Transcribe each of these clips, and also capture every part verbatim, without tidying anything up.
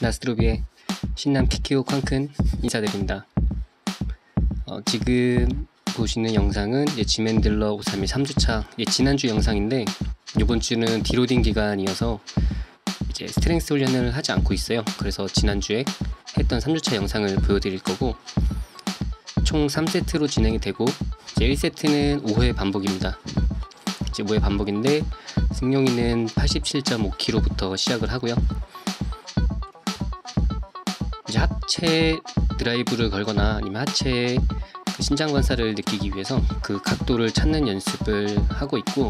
다스트로비의 신남 키키오 쾅큰 인사드립니다. 어, 지금 보시는 영상은 이제 지맨들러 오백삼십일 삼 주차 예, 지난주 영상인데 이번 주는 디로딩 기간이어서 이제 스트렝스 훈련을 하지 않고 있어요. 그래서 지난주에 했던 삼 주차 영상을 보여드릴 거고, 총 삼 세트로 진행이 되고 이제 일 세트는 오 회 반복입니다. 이제 오 회 반복인데 승용이는 팔십칠 점 오 킬로그램부터 시작을 하고요. 이제 하체 드라이브를 걸거나 아니면 하체의 그 신장 관사를 느끼기 위해서 그 각도를 찾는 연습을 하고 있고,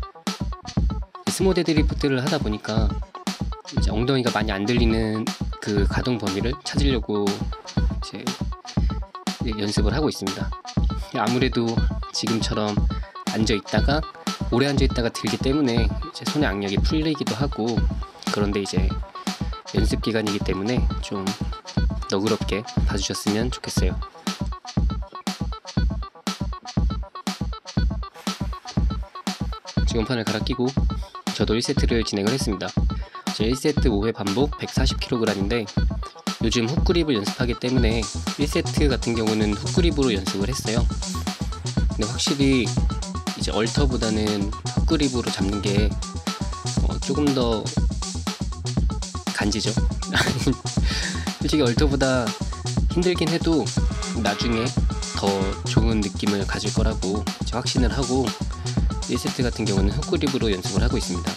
스모 데드리프트를 하다 보니까 이제 엉덩이가 많이 안 들리는 그 가동 범위를 찾으려고 이제 연습을 하고 있습니다. 아무래도 지금처럼 앉아 있다가 오래 앉아 있다가 들기 때문에 이제 손의 악력이 풀리기도 하고, 그런데 이제 연습 기간이기 때문에 좀 너그럽게 봐주셨으면 좋겠어요. 지금 판을 갈아 끼고 저도 일 세트를 진행을 했습니다. 일 세트 오 회 반복 백사십 킬로그램인데 요즘 훅그립을 연습하기 때문에 일 세트 같은 경우는 훅그립으로 연습을 했어요. 근데 확실히 이제 얼터보다는 훅그립으로 잡는 게 어 조금 더 간지죠. 솔직히 얼터보다 힘들긴 해도 나중에 더 좋은 느낌을 가질 거라고 확신을 하고 일 세트 같은 경우는 훅그립으로 연습을 하고 있습니다.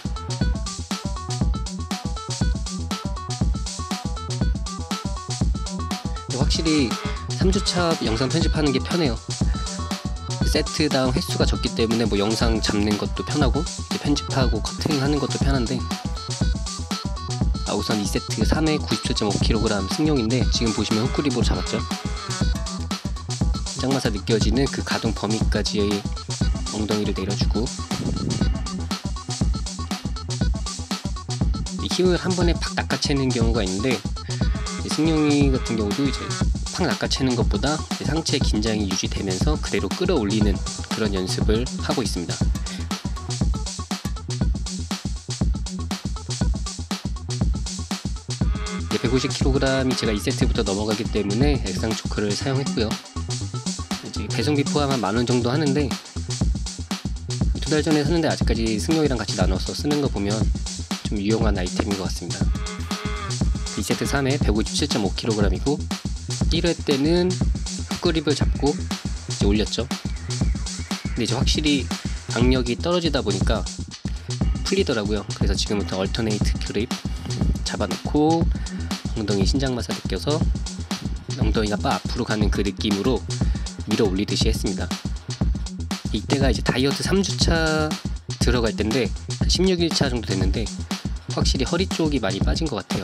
확실히 삼 주차 영상 편집하는 게 편해요. 세트당 횟수가 적기 때문에 뭐 영상 잡는 것도 편하고 이제 편집하고 커팅하는 것도 편한데, 아, 우선 이 세트 삼 회 구십칠 점 오 킬로그램 승용인데 지금 보시면 훅그립으로 잡았죠. 신장마사 느껴지는 그 가동 범위까지의 엉덩이를 내려주고 힘을 한 번에 팍 낚아채는 경우가 있는데, 승용이 같은 경우도 이제 팍 낚아채는 것보다 상체 긴장이 유지되면서 그대로 끌어올리는 그런 연습을 하고 있습니다. 백오십 킬로그램이 제가 이 세트부터 넘어가기 때문에 액상 초크를 사용했고요. 이제 배송비 포함 한 만 원 정도 하는데, 두 달 전에 샀는데 아직까지 승용이랑 같이 나눠서 쓰는 거 보면 좀 유용한 아이템인 것 같습니다. 이 세트 삼 회 백오십칠 점 오 킬로그램이고 일 회 때는 훅그립을 잡고 이제 올렸죠. 근데 이제 확실히 악력이 떨어지다 보니까 풀리더라고요. 그래서 지금부터 얼터네이트 그립 잡아놓고 엉덩이 신장 마사 느껴서 엉덩이가 빠 앞으로 가는 그 느낌으로 밀어 올리듯이 했습니다. 이때가 이제 다이어트 삼 주차 들어갈 때인데 십육 일차 정도 됐는데 확실히 허리 쪽이 많이 빠진 것 같아요.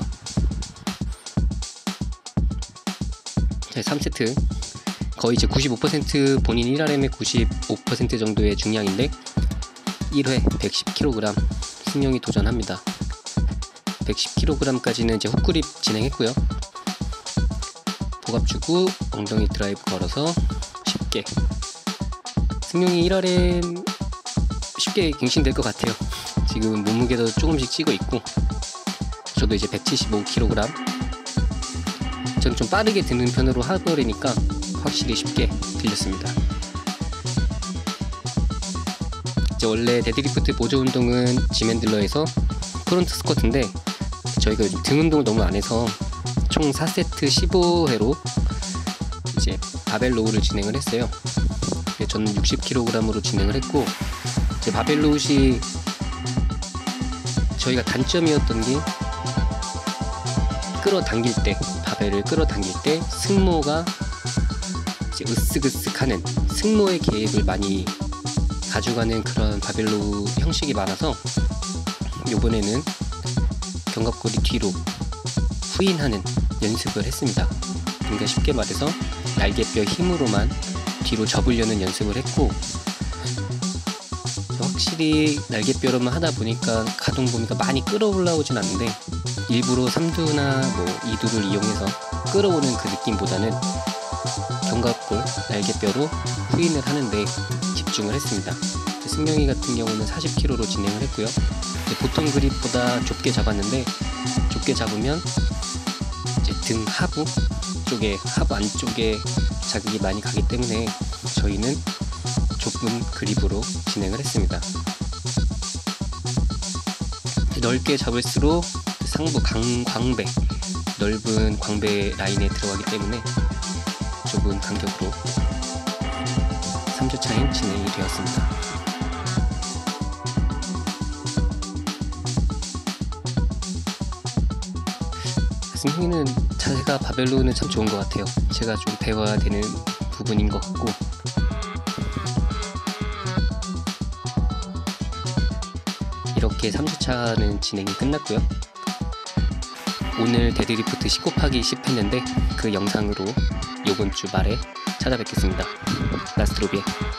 자, 삼 세트 거의 이제 구십오 퍼센트 본인 일 알엠의 구십오 퍼센트 정도의 중량인데 일 회 백십 킬로그램 승용이 도전합니다. 백십 킬로그램까지는 이제 훅그립 진행했고요. 복압 주고 엉덩이 드라이브 걸어서 쉽게 승용이 일 알엠 쉽게 갱신될 것 같아요. 지금 몸무게도 조금씩 찌고 있고 저도 이제 백칠십오 킬로그램, 전 좀 빠르게 드는 편으로 해버리니까 확실히 쉽게 들렸습니다. 이제 원래 데드리프트 보조 운동은 지맨들러에서 프론트 스쿼트인데 저희가 요즘 등 운동을 너무 안 해서 총 사 세트 십오 회로 이제 바벨 로우를 진행을 했어요. 저는 육십 킬로그램으로 진행을 했고, 이제 바벨 로우시 저희가 단점이었던 게 끌어당길 때, 바벨을 끌어당길 때 승모가 이제 으쓱으쓱하는 승모의 개입을 많이 가져가는 그런 바벨 로우 형식이 많아서 이번에는 견갑골이 뒤로 후인하는 연습을 했습니다. 그러니까 쉽게 말해서 날개뼈 힘으로만 뒤로 접으려는 연습을 했고, 확실히 날개뼈로만 하다 보니까 가동 범위가 많이 끌어올라오진 않는데 일부러 삼 두나 뭐 이 두를 이용해서 끌어오는 그 느낌보다는 견갑골, 날개뼈로 후인을 하는데 집중을 했습니다. 승용이 같은 경우는 사십 킬로그램로 진행을 했고요. 보통 그립보다 좁게 잡았는데 좁게 잡으면 등 하부 쪽에 하부 안쪽에 자극이 많이 가기 때문에 저희는 좁은 그립으로 진행을 했습니다. 넓게 잡을수록 상부 강, 광배 넓은 광배 라인에 들어가기 때문에 좁은 간격으로 삼 주 차인 진행이 되었습니다. 승용이는 자세가 바벨로는 참 좋은 것 같아요. 제가 좀 배워야 되는 부분인 것 같고, 이렇게 삼 주 차는 진행이 끝났고요. 오늘 데드리프트 십 곱하기 십 했는데 그 영상으로 요번 주 말에 찾아뵙겠습니다. 라스트로비에